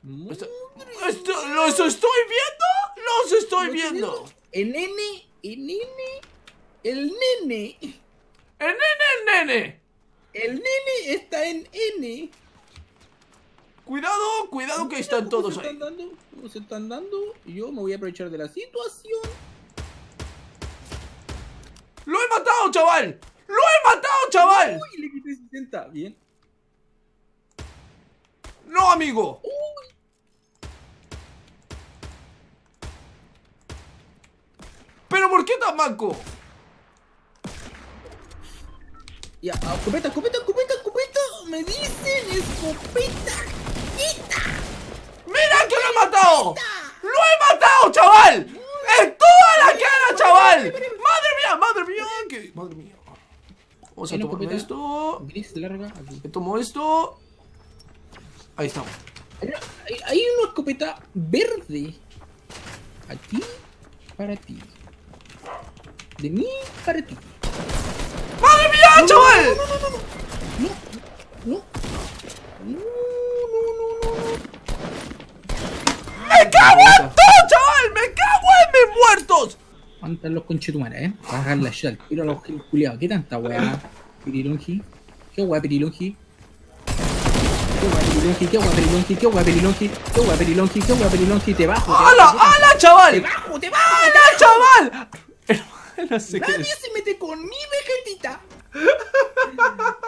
¿Los estoy viendo? ¡Los estoy viendo! El nene. El nene está en N. Cuidado que están todos ahí. ¿Cómo se están dando? Yo me voy a aprovechar de la situación. ¡Lo he matado, chaval! ¡Lo he matado, chaval! Uy, le quité 60. Bien. ¡No, amigo! ¿Pero por qué tan manco? Ya, escopeta. Me dicen escopeta. ¡Mira que lo he matado! ¡Lo he matado, chaval! ¡En toda la cara, chaval! ¡Madre mía! ¡Madre mía! Vamos a tomar esto. Gris larga aquí. Tomo esto. Ahí estamos. Hay una escopeta verde. Aquí para ti. De mí para ti. ¡Madre mía, chaval! No. ¡Me cago en todo, chaval! ¡Me cago en mis muertos! Aguantan los conchetumares, Para bajar la shell. Tiro a los culiados. ¿Qué tanta weá? Pirilongi. ¿Qué weá, Pirilongi? Te bajo. ¡Hala, chaval! Te bajo. ¡Hala, chaval! No sé qué Nadie se mete con mi vegetita.